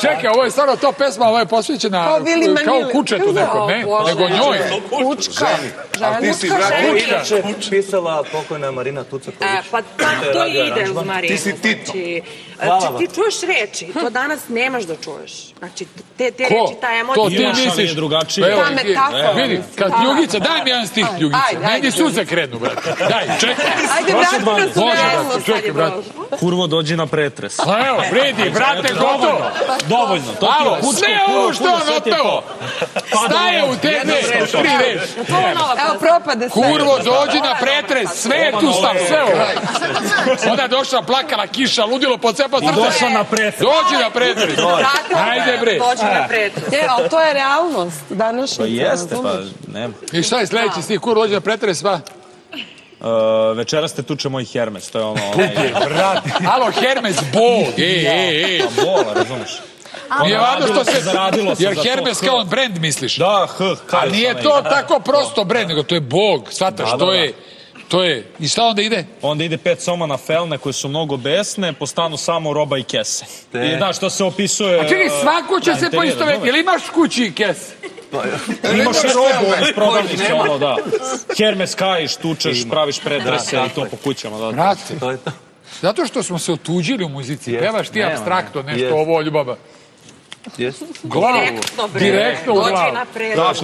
Čekaj, ovo je stvarno to pesma, ovo je posvećena kao kučetu nekom, ne? Nego njoj. Kučka. A ti si inače pisala pokojna Marina Tucaković. Pa to ide uz Marinu. Ti si Tito. Znači, ti čuješ reči, to danas nemaš da čuješ. Znači, te reči, ta emocija. To ti misliš drugačije. Ta metafora. Vidi, kad Pljugica, daj mi jedan stih Pljugice. Meni suze krenu, brate. Daj, čekaj. Ajde, vratimo nas u realnost. Čekaj, brate. Kurvo, dođi na pretres. Pa evo, vredi, brate, gotovo. Dovoljno. Alo, sve ovo što on otpeo. Staje u te dve, tri reči. Evo, propade sve. Kurvo, dođi na pretres. Sve je tu stav, sve ovo. Onda je došla, plakala, kiša, ludilo, pocepa srce. I došla na pretres. Dođi na pretres. Ajde, bre. Dođi na pretres. Ali to je realnost današnjica. Pa jeste, pa nema. I šta je sledeći stih? Kurvo, dođi na pretres, pa? Večeras te tuče moj Hermes, to je ono... Brate. Alo, Hermes, Bog. Pa bola, razumeš? Nije važno što se... Zaradilo se Jer za to. Hermes kao brand, misliš? Da, A nije to tako prosto brand, nego to je Bog, shvataš, to je... I šta onda ide? Onda ide 5 soma na felne koje su mnogo besne, po stanu samo roba i kese. I znaš, što se opisuje... A čekaj, svako će se poistoveti, ili imaš kući kes? Imaš i robu iz prodavnice, ono, da. Hermes kajiš, tučeš, praviš pretrese i to po kućama, da. Brate, zato što smo se otuđili u muzici, pevaš ti apstraktno nešto, ovo ljubava. Jesi? Glavu, direktno u glavu. Dođi na pretres.